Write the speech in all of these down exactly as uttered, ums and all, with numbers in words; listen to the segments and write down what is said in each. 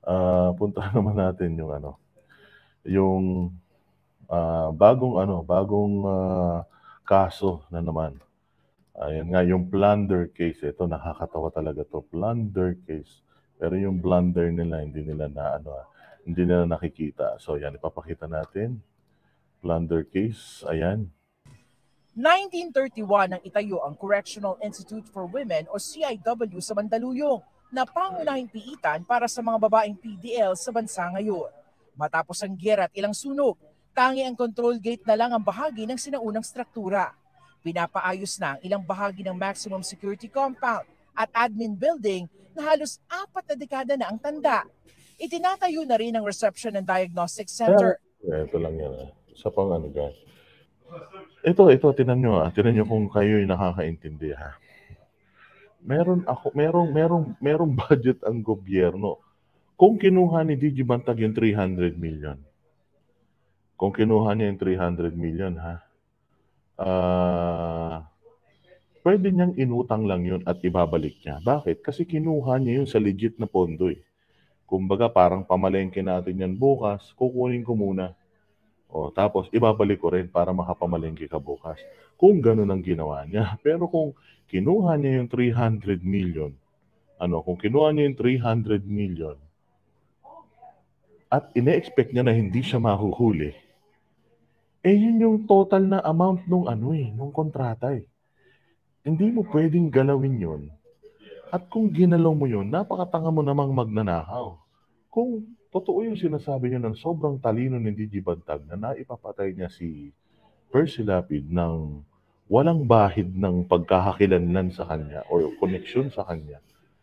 uh, puntahan naman natin yung ano, yung uh, bagong ano, bagong uh, kaso na naman. Ayan nga, yung plunder case. Ito, nakakatawa talaga to. Plunder case. Pero yung blunder nila, hindi nila na ano, hindi nila nakikita. So, yan, ipapakita natin. Plunder case. Ayan. nineteen thirty-one nang itayo ang Correctional Institute for Women o C I W sa Mandaluyong na pangunahing piitan para sa mga babaeng P D L sa bansa ngayon. Matapos ang giyera at ilang sunog, tangi ang control gate na lang ang bahagi ng sinaunang struktura. Pinapaayos na ang ilang bahagi ng maximum security compound at admin building na halos apat na dekada na ang tanda. Itinatayo na rin ang reception and diagnostic center. Kaya, ito lang yan. Ah. Isa pang ano guys. Ito, ito, tinan nyo ah. Tinan nyo kung kayo'y nakakaintindi ha. Meron ako, merong, merong, merong budget ang gobyerno. Kung kinuha ni D G Bantag yung three hundred million, kung kinuha niya yung three hundred million ha, ah, uh, pwede niyang inutang lang yun at ibabalik niya. Bakit? Kasi kinuha niya yun sa legit na pondo eh. Kumbaga parang pamalengke natin yan bukas, kukunin ko muna. O, tapos ibabalik ko rin para makapamalengke ka bukas. Kung ganun ang ginawa niya. Pero kung kinuha niya yung three hundred million, ano, kung kinuha niya yung three hundred million, at ine-expect niya na hindi siya mahuhuli, eh yun yung total na amount nung ano eh, nung kontrata eh. Hindi mo pwedeng galawin yun. At kung ginalaw mo yun, napakatanga mo namang magnanakaw. Kung totoo yung sinasabi niya ng sobrang talino ni D G Bantag na naipapatay niya si Percy Lapid ng walang bahid ng pagkakakilanlan sa kanya o koneksyon sa kanya,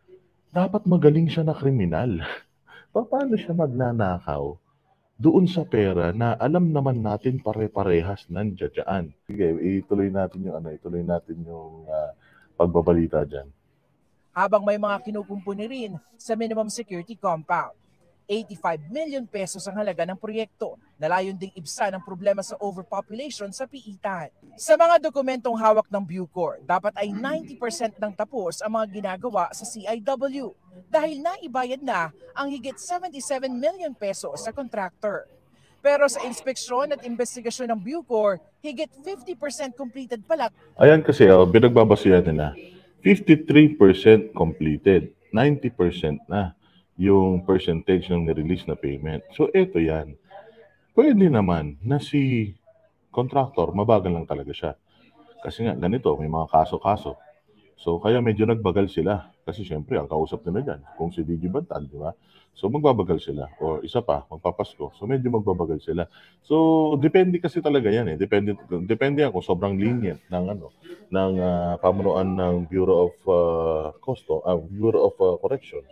dapat magaling siya na kriminal. Paano siya magnanakaw doon sa pera na alam naman natin pare-parehas nandiyan? Sige, ituloy natin yung ano, ituloy natin yung uh, pagbabalita dyan. Habang may mga kinukumpuni rin sa minimum security compound. eighty-five million pesos ang halaga ng proyekto na layon ding ibsan ang problema sa overpopulation sa piitan. Sa mga dokumentong hawak ng Bucor, dapat ay ninety percent ng tapos ang mga ginagawa sa C I W dahil naibayad na ang higit seventy-seven million pesos sa contractor. Pero sa inspeksyon at investigasyon ng Bucor, higit fifty percent completed pala. Ayan kasi, oh, binagbabasihan nila. fifty-three percent completed, ninety percent na yung percentage ng nirelease na payment. So, ito yan. Pwede naman na si contractor, mabagal lang talaga siya. Kasi nga, ganito, may mga kaso-kaso. So, kaya medyo nagbagal sila. Kasi syempre, ang kausap nila dyan, kung si D G Bantag, di ba? So, magbabagal sila. O isa pa, magpapasko. So, medyo magbabagal sila. So, depende kasi talaga yan eh. Depende, depende yan kung sobrang lenient ng, ano, ng uh, pamunuan ng Bureau of uh, Custom, uh, Bureau of uh, Corrections.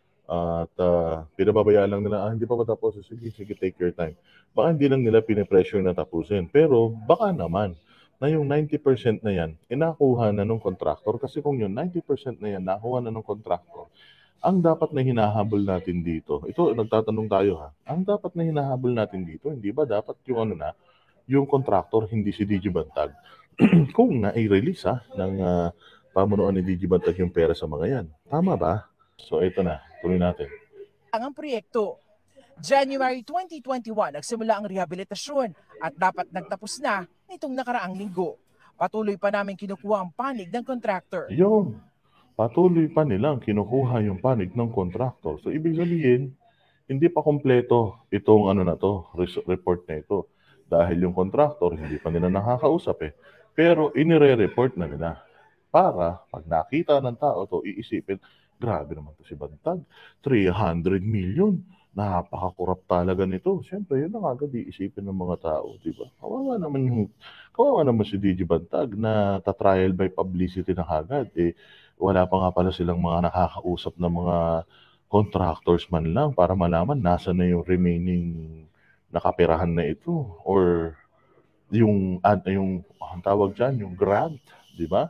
At uh, pinababayaan lang nila, ah, hindi pa matapos, sige, sige, take your time. Baka hindi lang nila pinipressure na tapusin. Pero baka naman na yung ninety percent na yan, inakuha na ng contractor. Kasi kung yung ninety percent na yan, nakuha na ng contractor, ang dapat na hinahabol natin dito, ito, nagtatanong tayo ha, ang dapat na hinahabol natin dito, hindi ba dapat yung ano na, yung contractor, hindi si D G Bantag, kung na-release ha, ng uh, pamunuan ni D G Bantag yung pera sa mga yan. Tama ba? So, ito na. Tuloy natin. Ang proyekto. January twenty twenty-one, nagsimula ang rehabilitasyon at dapat nagtapos na nitong nakaraang linggo. Patuloy pa namin kinukuha ang panig ng contractor. Yun. Patuloy pa nilang kinukuha yung panig ng contractor. So, ibig sabihin, hindi pa kompleto itong ano na to, report na ito. Dahil yung contractor, hindi pa nila nakakausap eh. Pero, inire-report na nila. Para, pag nakita ng tao to, iisipin, grabe naman to si Bantag. three hundred million. Napaka-corrupt talaga nito. Siyempre, yun ang agad iisipin ng mga tao, di ba? Kawawa naman yung, kawawa naman si D G Bantag na ta-trial by publicity na agad. Eh, wala pa nga pala silang mga nakakausap na mga contractors man lang para malaman nasa na yung remaining nakapirahan na ito or yung ad yung ang tawag diyan, yung grant, di ba?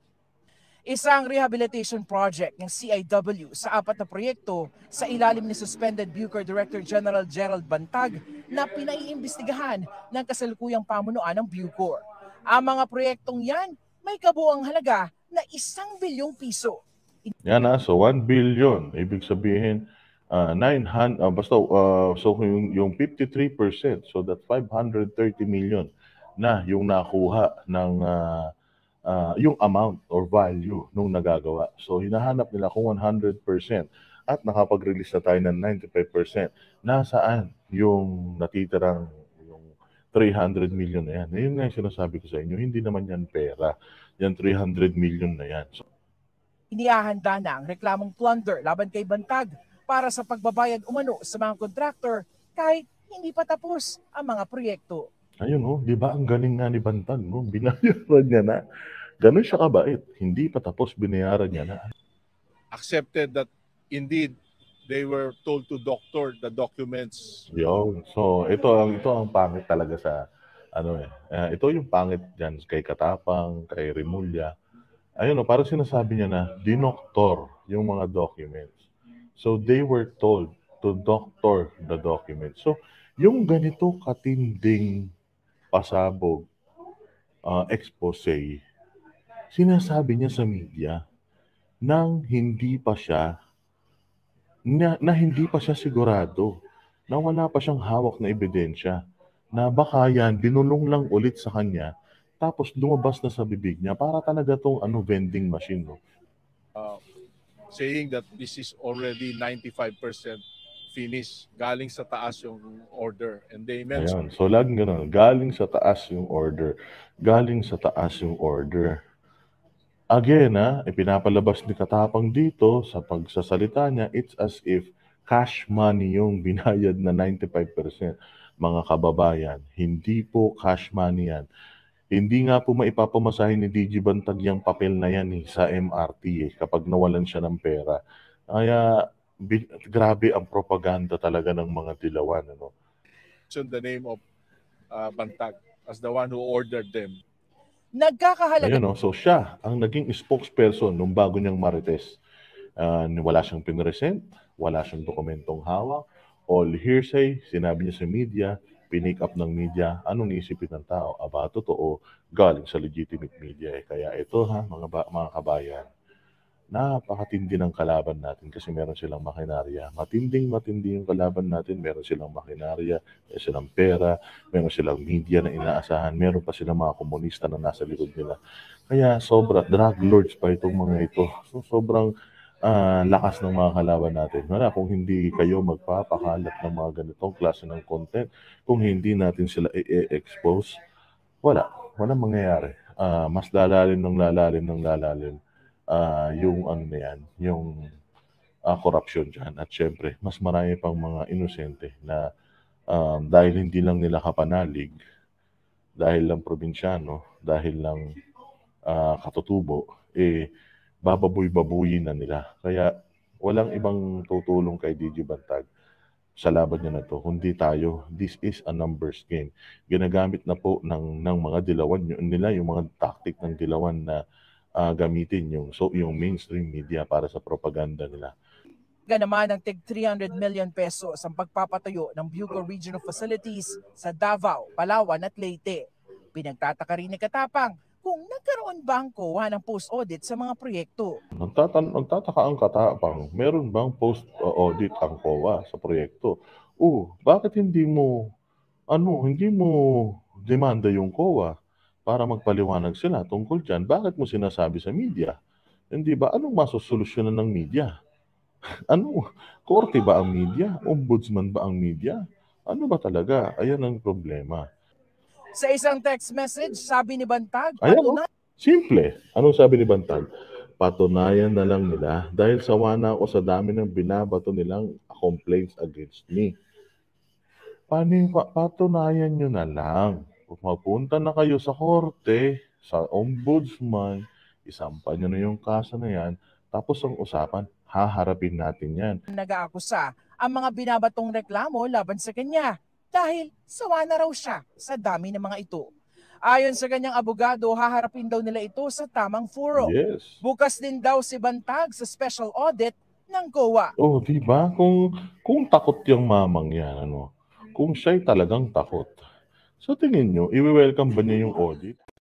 Isang rehabilitation project ng C I W sa apat na proyekto sa ilalim ni suspended Bucor Director General Gerald Bantag na pinaiimbestigahan ng kasalukuyang pamunuan ng Bucor. Ang mga proyektong yan may kabuuang halaga na isang bilyong piso. Yan na, so one billion. Ibig sabihin, uh, nine hundred, uh, basta, uh, so yung, yung fifty-three percent, so that five hundred thirty million na yung nakuha ng uh, uh, yung amount or value nung nagagawa. So hinahanap nila kung one hundred percent at nakapag-release na tayo ng ninety-five percent. Nasaan yung natitirang yung three hundred million na yan? Yun nga yung sinasabi ko sa inyo, hindi naman yan pera. Yan three hundred million na yan. So, Inihahanda na ang reklamong plunder laban kay Bantag para sa pagbabayad umano sa mga kontraktor kahit hindi pa tapos ang mga proyekto. ayun oh, di ba ang galing nga ni Bantag, no? Binayaran niya na. Ganun siya kabait. Hindi pa tapos, binayaran niya na. Accepted that indeed they were told to doctor the documents. Yun. So, ito ang ito ang pangit talaga sa ano eh. Uh, ito yung pangit diyan kay Katapang, kay Remulla. Ayun oh, parang sinasabi niya na dinoktor yung mga documents. So, they were told to doctor the documents. So, yung ganito katinding pasabog, uh, expose, sinasabi niya sa media nang hindi pa siya na, na hindi pa siya sigurado, na wala pa siyang hawak na ebidensya, na baka yan binulong lang ulit sa kanya tapos lumabas na sa bibig niya para talaga tong ano vending machine, no. Uh, saying that this is already ninety-five percent finished, galing sa taas yung order, and they mentioned Ayan. So laging gano'n, galing sa taas yung order. Galing sa taas yung order. Again, ah, ipinapalabas ni Katapang dito sa pagsasalita niya, it's as if cash money yung binayad na ninety-five percent. Mga kababayan, hindi po cash money yan. Hindi nga po maipapamasahin ni D G Bantag yung papel na yan eh, sa M R T eh, kapag nawalan siya ng pera. Kaya bi- grabe ang propaganda talaga ng mga dilawan. Ano? the name of uh, Bantag as the one who ordered them. Nagkakahalaga Ayun, no? So siya ang naging spokesperson nung bago niyang marites. Uh, wala siyang pinresent, wala siyang dokumentong hawak, all hearsay, sinabi niya sa media, pinick up ng media, anong isipin ng tao? Aba, totoo, galing sa legitimate media. Eh. Kaya ito ha, mga, ba- mga kabayan, napakatindi ng kalaban natin kasi meron silang makinarya. Matinding matindi yung kalaban natin, meron silang makinarya, meron silang pera, meron silang media na inaasahan, meron pa silang mga komunista na nasa likod nila. Kaya sobra, drug lords pa itong mga ito. So sobrang uh, lakas ng mga kalaban natin. Wala, kung hindi kayo magpapakalat ng mga ganitong klase ng content, kung hindi natin sila i-expose, wala, walang mangyayari. Uh, mas lalalim ng lalalim ng lalalim uh, yung ano na yan, yung uh, corruption dyan. At syempre, mas marami pang mga inosente na um, dahil hindi lang nila kapanalig, dahil lang probinsyano, dahil lang uh, katutubo, eh, bababoy-babuyin na nila. Kaya walang ibang tutulong kay D G Bantag sa laban niya na to, kundi tayo. This is a numbers game. Ginagamit na po ng, ng mga dilawan nila, yung mga tactic ng dilawan na uh, gamitin yung, so, yung mainstream media para sa propaganda nila. naman ng tig three hundred million pesos ang pagpapatayo ng Bucor Regional Facilities sa Davao, Palawan at Leyte. Pinagtataka rin ni Katapang kung nagkaroon ba ang C O A ng post-audit sa mga proyekto. Nagtatan nagtataka ang Katapang, meron bang post-audit ang C O A sa proyekto? O, bakit hindi mo, ano, hindi mo demanda yung C O A para magpaliwanag sila tungkol dyan? Bakit mo sinasabi sa media? Hindi ba? Anong masosolusyonan ng media? Ano? Korte ba ang media? Ombudsman ba ang media? Ano ba talaga? Ayan ang problema. Sa isang text message, sabi ni Bantag, Ayan, oh, patunay simple. Anong sabi ni Bantag? Patunayan na lang nila dahil sawa na ako sa dami ng binabato nilang complaints against me. Paano, patunayan nyo na lang. Pupunta na kayo sa korte, sa ombudsman, isampa nyo na yung kaso na yan, tapos ang usapan, haharapin natin yan. Nag-aakusa ang mga binabatong reklamo laban sa kanya dahil sawa na raw siya sa dami ng mga ito. Ayon sa kanyang abogado, haharapin daw nila ito sa tamang foro. Yes. Bukas din daw si Bantag sa special audit ng C O A. Oh, di ba? Kung kung takot yung mamang yan, ano? Kung siya'y talagang takot, sa tingin nyo, i-welcome ba niya yung audit?